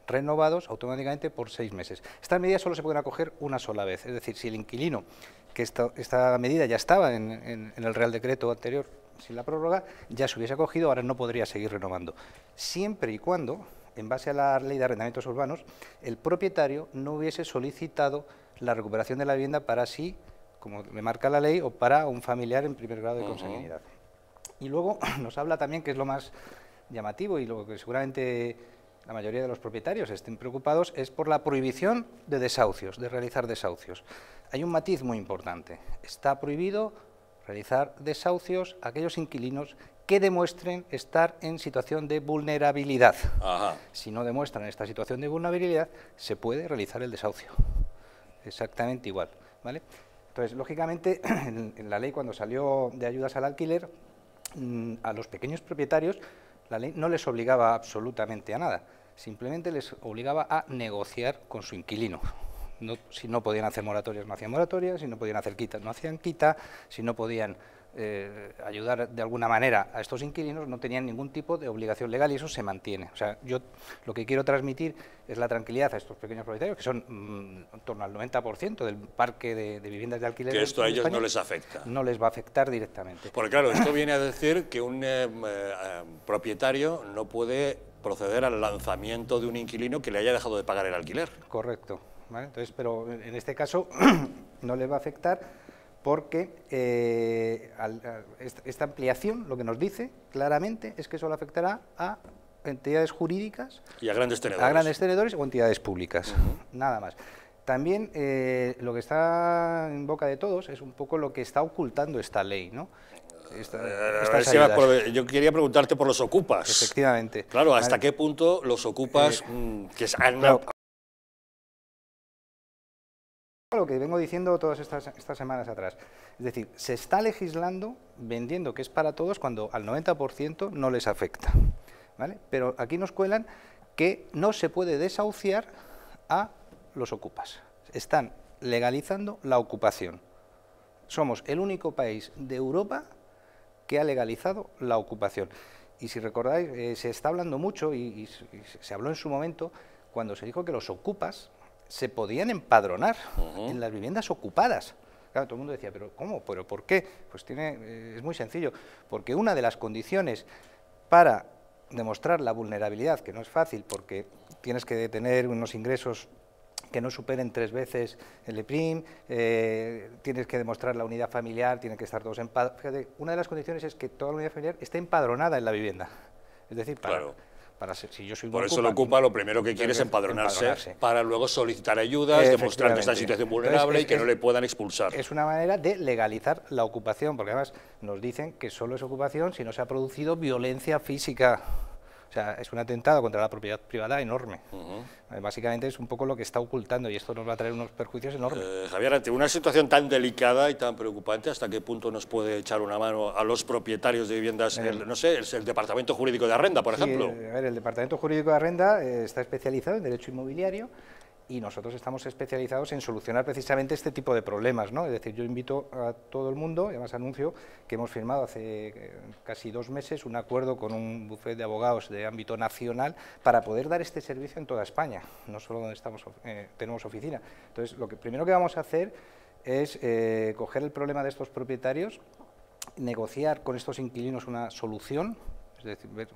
renovados automáticamente por seis meses. Estas medidas solo se pueden acoger una sola vez, es decir, si el inquilino, que esta, esta medida ya estaba en, en, en el Real Decreto anterior, sin la prórroga, ya se hubiese acogido, ahora no podría seguir renovando, siempre y cuando, en base a la Ley de Arrendamientos Urbanos, el propietario no hubiese solicitado la recuperación de la vivienda para sí, como me marca la ley, o para un familiar en primer grado de consanguinidad. Uh-huh. Y luego nos habla también, que es lo más llamativo y lo que seguramente la mayoría de los propietarios estén preocupados, es por la prohibición de desahucios, de realizar desahucios. Hay un matiz muy importante, está prohibido realizar desahucios a aquellos inquilinos que demuestren estar en situación de vulnerabilidad. Ajá. Si no demuestran esta situación de vulnerabilidad, se puede realizar el desahucio. Exactamente igual, ¿vale? Entonces, lógicamente, en, en la ley, cuando salió de ayudas al alquiler, mmm, a los pequeños propietarios, la ley no les obligaba absolutamente a nada, simplemente les obligaba a negociar con su inquilino. No, si no podían hacer moratorias, no hacían moratorias, si no podían hacer quita, no hacían quita, si no podían eh, ayudar de alguna manera a estos inquilinos, no tenían ningún tipo de obligación legal y eso se mantiene. O sea, yo lo que quiero transmitir es la tranquilidad a estos pequeños propietarios, que son mmm, en torno al noventa por ciento del parque de, de viviendas de alquiler. Que esto a ellos España, no les afecta. No les va a afectar directamente. Porque claro, esto viene a decir que un eh, eh, propietario no puede proceder al lanzamiento de un inquilino que le haya dejado de pagar el alquiler. Correcto. ¿Vale? Entonces, pero en este caso no le va a afectar porque eh, al, a esta ampliación lo que nos dice claramente es que solo afectará a entidades jurídicas y a grandes tenedores, a grandes tenedores o entidades públicas, uh-huh. Nada más. También eh, lo que está en boca de todos es un poco lo que está ocultando esta ley, ¿no? Esta, estas por, yo quería preguntarte por los ocupas. Efectivamente. Claro, ¿hasta vale. qué punto los ocupas eh, mmm, que han... Claro, lo que vengo diciendo todas estas, estas semanas atrás, es decir, se está legislando vendiendo que es para todos cuando al noventa por ciento no les afecta, ¿vale? Pero aquí nos cuelan que no se puede desahuciar a los ocupas, están legalizando la ocupación. Somos el único país de Europa que ha legalizado la ocupación. Y si recordáis, eh, se está hablando mucho y, y, y se habló en su momento cuando se dijo que los ocupas se podían empadronar uh-huh. en las viviendas ocupadas. Claro, todo el mundo decía, ¿pero cómo? ¿Pero por qué? Pues tiene, eh, es muy sencillo, porque una de las condiciones para demostrar la vulnerabilidad, que no es fácil porque tienes que tener unos ingresos que no superen tres veces el EPRIM, eh, tienes que demostrar la unidad familiar, tienen que estar todos empadronados. Fíjate, una de las condiciones es que toda la unidad familiar esté empadronada en la vivienda. Es decir, para... Claro. Para ser, si yo soy Por eso lo ocupa, lo primero que quiere es empadronarse, empadronarse para luego solicitar ayudas, demostrar que está en situación vulnerable Entonces, es, y que es, no le puedan expulsar. Es una manera de legalizar la ocupación, porque además nos dicen que solo es ocupación si no se ha producido violencia física. O sea, es un atentado contra la propiedad privada enorme. Uh-huh. Básicamente es un poco lo que está ocultando y esto nos va a traer unos perjuicios enormes. Eh, Javier, ante una situación tan delicada y tan preocupante, ¿hasta qué punto nos puede echar una mano a los propietarios de viviendas, el, no sé, el, el Departamento Jurídico de Arrenda, por sí, ejemplo? A ver, el Departamento Jurídico de Arrenda eh, está especializado en derecho inmobiliario y nosotros estamos especializados en solucionar precisamente este tipo de problemas, ¿no? Es decir, yo invito a todo el mundo, y además anuncio que hemos firmado hace eh, casi dos meses un acuerdo con un bufete de abogados de ámbito nacional para poder dar este servicio en toda España, no solo donde estamos, eh, tenemos oficina. Entonces, lo que primero que vamos a hacer es eh, coger el problema de estos propietarios, negociar con estos inquilinos una solución, es decir, ver,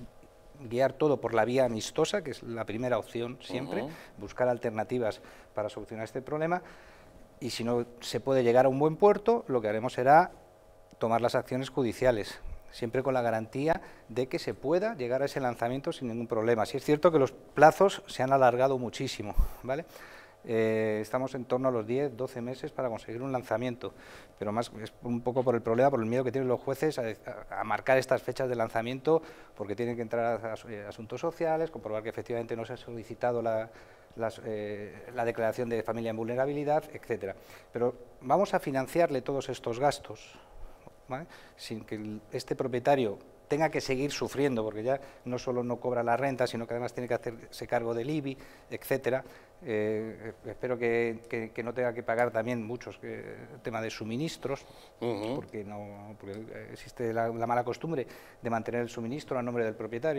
guiar todo por la vía amistosa, que es la primera opción siempre, uh-huh. buscar alternativas para solucionar este problema, y si no se puede llegar a un buen puerto, lo que haremos será tomar las acciones judiciales, siempre con la garantía de que se pueda llegar a ese lanzamiento sin ningún problema. Sí es cierto que los plazos se han alargado muchísimo, ¿vale? Eh, estamos en torno a los diez, doce meses para conseguir un lanzamiento, pero más es un poco por el problema, por el miedo que tienen los jueces a, a, a marcar estas fechas de lanzamiento, porque tienen que entrar a, a asuntos sociales, comprobar que efectivamente no se ha solicitado la, las, eh, la declaración de familia en vulnerabilidad, etcétera. Pero vamos a financiarle todos estos gastos, ¿vale? Sin que el, este propietario tenga que seguir sufriendo, porque ya no solo no cobra la renta, sino que además tiene que hacerse cargo del I B I, etcétera. Eh, espero que, que, que no tenga que pagar también muchos eh, el tema de suministros, uh-huh. porque, no, porque existe la, la mala costumbre de mantener el suministro a nombre del propietario,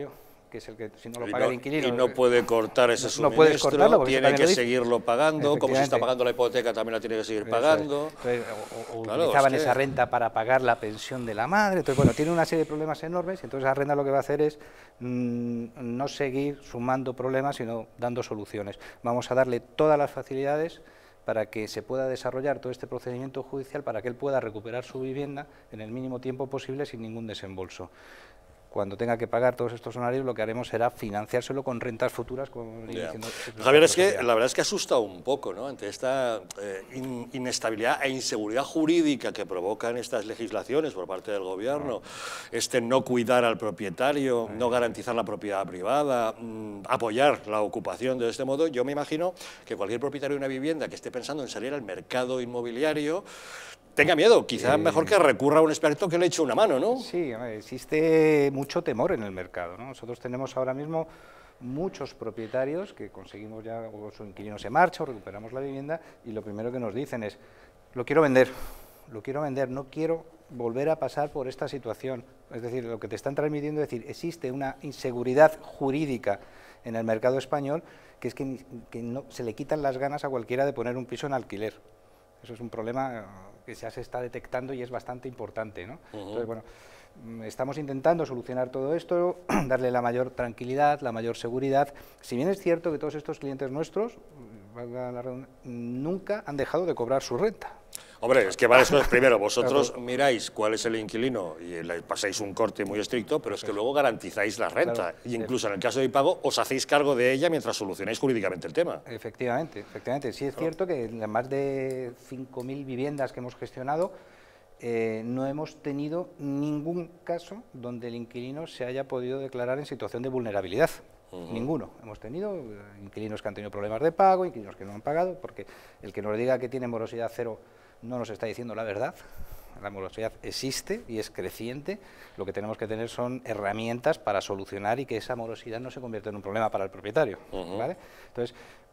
que es el que si no lo paga no, el inquilino... Y no puede cortar ese no, no puedes suministro, cortarlo tiene que seguirlo pagando, como si está pagando la hipoteca también la tiene que seguir pagando. Entonces, o o claro, utilizaban es que... esa renta para pagar la pensión de la madre, entonces bueno, tiene una serie de problemas enormes y entonces la renta lo que va a hacer es mmm, no seguir sumando problemas, sino dando soluciones. Vamos a darle todas las facilidades para que se pueda desarrollar todo este procedimiento judicial, para que él pueda recuperar su vivienda en el mínimo tiempo posible sin ningún desembolso. Cuando tenga que pagar todos estos honorarios, lo que haremos será financiárselo con rentas futuras. Como yeah. Javier, es que la verdad es que asusta un poco, ¿no?, ante esta eh, in, inestabilidad e inseguridad jurídica que provocan estas legislaciones por parte del gobierno, este no cuidar al propietario, no garantizar la propiedad privada, mmm, apoyar la ocupación de este modo. Yo me imagino que cualquier propietario de una vivienda que esté pensando en salir al mercado inmobiliario tenga miedo, quizá eh, mejor que recurra a un experto que le eche una mano, ¿no? Sí, existe mucho temor en el mercado, ¿no? Nosotros tenemos ahora mismo muchos propietarios que conseguimos ya, o su inquilino se marcha o recuperamos la vivienda y lo primero que nos dicen es, lo quiero vender, lo quiero vender, no quiero volver a pasar por esta situación. Es decir, lo que te están transmitiendo es decir, existe una inseguridad jurídica en el mercado español que es que, que no, se le quitan las ganas a cualquiera de poner un piso en alquiler. Eso es un problema que ya se está detectando y es bastante importante, ¿no? Uh-huh. Entonces, bueno, estamos intentando solucionar todo esto, darle la mayor tranquilidad, la mayor seguridad. Si bien es cierto que todos estos clientes nuestros, valga la redundancia, nunca han dejado de cobrar su renta. Hombre, es que varias cosas. Primero, vosotros miráis cuál es el inquilino y le pasáis un corte muy estricto, pero es que luego garantizáis la renta. Claro, y incluso en el caso de impago os hacéis cargo de ella mientras solucionáis jurídicamente el tema. Efectivamente, efectivamente. Sí es claro. cierto que en las más de cinco mil viviendas que hemos gestionado, eh, no hemos tenido ningún caso donde el inquilino se haya podido declarar en situación de vulnerabilidad. Uh-huh. Ninguno. Hemos tenido inquilinos que han tenido problemas de pago, inquilinos que no han pagado, porque el que nos diga que tiene morosidad cero no nos está diciendo la verdad. La morosidad existe y es creciente. Lo que tenemos que tener son herramientas para solucionar y que esa morosidad no se convierta en un problema para el propietario. Uh-huh. ¿Vale? Entonces,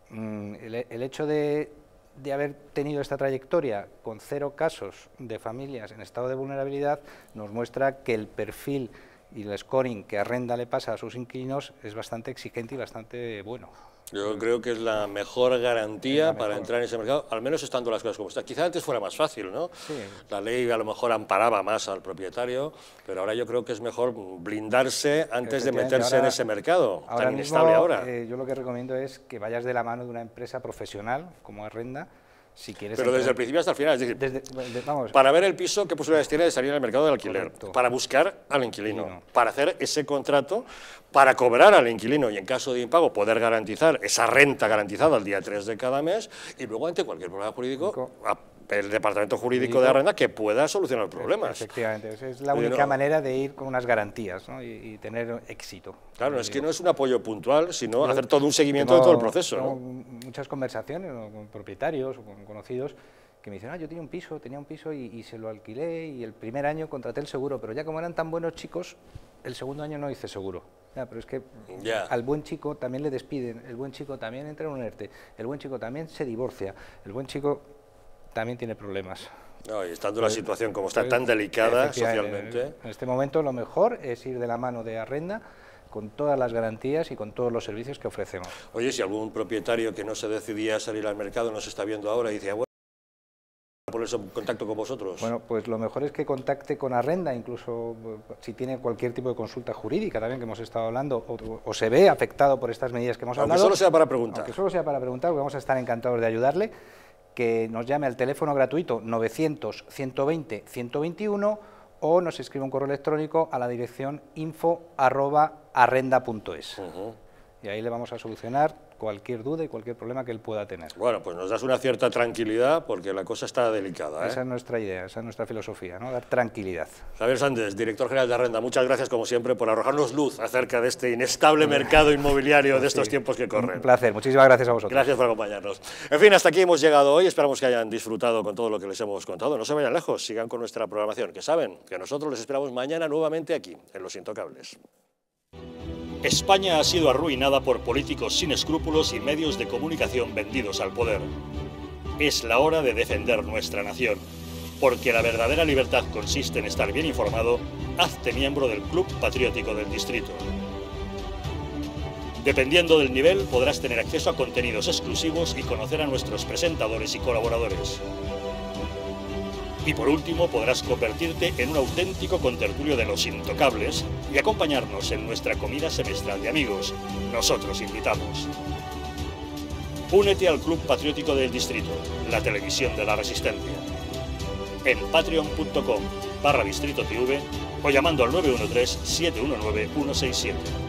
el, el hecho de, de haber tenido esta trayectoria con cero casos de familias en estado de vulnerabilidad nos muestra que el perfil y el scoring que Arrenda le pasa a sus inquilinos es bastante exigente y bastante bueno. Yo creo que es la mejor garantía la mejor. para entrar en ese mercado, al menos estando las cosas como están. Quizá antes fuera más fácil, ¿no? Sí. La ley a lo mejor amparaba más al propietario, pero ahora yo creo que es mejor blindarse antes de meterse ahora, en ese mercado ahora tan inestable mismo, ahora. Eh, yo lo que recomiendo es que vayas de la mano de una empresa profesional como Arrenda, si quieres. Pero entrar, desde el principio hasta el final, es decir, desde, de, vamos, para ver el piso, ¿qué posibilidades tiene de salir al mercado del alquiler? Correcto. Para buscar al inquilino, Inquilino. para hacer ese contrato, para cobrar al inquilino y en caso de impago poder garantizar esa renta garantizada al día tres de cada mes y luego ante cualquier problema jurídico, el departamento jurídico de Arrenda que pueda solucionar problemas. Efectivamente, esa es la única no, manera de ir con unas garantías, ¿no? y, y tener éxito. Claro, es que no es un apoyo puntual, sino Yo hacer todo un seguimiento tengo, de todo el proceso. Tengo ¿no? muchas conversaciones ¿no? con propietarios o con conocidos que me dicen, ah, yo tenía un piso, tenía un piso y, y se lo alquilé y el primer año contraté el seguro, pero ya como eran tan buenos chicos, el segundo año no hice seguro. Ya, pero es que yeah. al buen chico también le despiden, el buen chico también entra en un ERTE, el buen chico también se divorcia, el buen chico también tiene problemas. No, y estando la situación como está tan delicada socialmente. En este momento lo mejor es ir de la mano de Arrenda con todas las garantías y con todos los servicios que ofrecemos. Oye, si algún propietario que no se decidía a salir al mercado nos está viendo ahora y dice, bueno, ponerse en contacto con vosotros. Bueno, pues lo mejor es que contacte con Arrenda, incluso si tiene cualquier tipo de consulta jurídica también que hemos estado hablando, o, o se ve afectado por estas medidas que hemos aunque hablado. Aunque solo sea para preguntar. Aunque solo sea para preguntar, vamos a estar encantados de ayudarle, que nos llame al teléfono gratuito novecientos, ciento veinte, ciento veintiuno o nos escriba un correo electrónico a la dirección info arroba arrenda punto es. Uh-huh. Y ahí le vamos a solucionar cualquier duda y cualquier problema que él pueda tener. Bueno, pues nos das una cierta tranquilidad porque la cosa está delicada. ¿eh? Esa es nuestra idea, esa es nuestra filosofía, ¿no? Dar tranquilidad. Javier Sandes, director general de Arrenda, muchas gracias como siempre por arrojarnos luz acerca de este inestable mercado inmobiliario pues de estos sí, tiempos que corren. Un placer, muchísimas gracias a vosotros. Gracias por acompañarnos. En fin, hasta aquí hemos llegado hoy, esperamos que hayan disfrutado con todo lo que les hemos contado. No se vayan lejos, sigan con nuestra programación, que saben que nosotros les esperamos mañana nuevamente aquí, en Los Intocables. España ha sido arruinada por políticos sin escrúpulos y medios de comunicación vendidos al poder. Es la hora de defender nuestra nación, porque la verdadera libertad consiste en estar bien informado. Hazte miembro del Club Patriótico del Distrito. Dependiendo del nivel, podrás tener acceso a contenidos exclusivos y conocer a nuestros presentadores y colaboradores. Y por último, podrás convertirte en un auténtico contertulio de los intocables y acompañarnos en nuestra comida semestral de amigos. Nosotros invitamos. Únete al Club Patriótico del Distrito, la televisión de la Resistencia. En patreon punto com barra distrito tv o llamando al nueve uno tres, siete uno nueve, uno seis siete.